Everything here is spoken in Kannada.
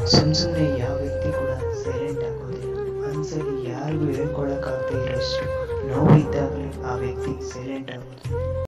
ಸುಮ್ಮನೆ ಯಾವ ವ್ಯಕ್ತಿ ಕೂಡ ಸೈಲೆಂಟ್ ಆಗೋದಿಲ್ಲ. ಒಂದ್ಸಲಿ ಯಾರಿಗೂ ಹೇಳ್ಕೊಳಕ್ಕಾಗದೇ ಇರೋಷ್ಟು ನೋವಿದ್ದಾಗಲೇ ಆ ವ್ಯಕ್ತಿ ಸೈಲೆಂಟ್ ಆಗೋದು.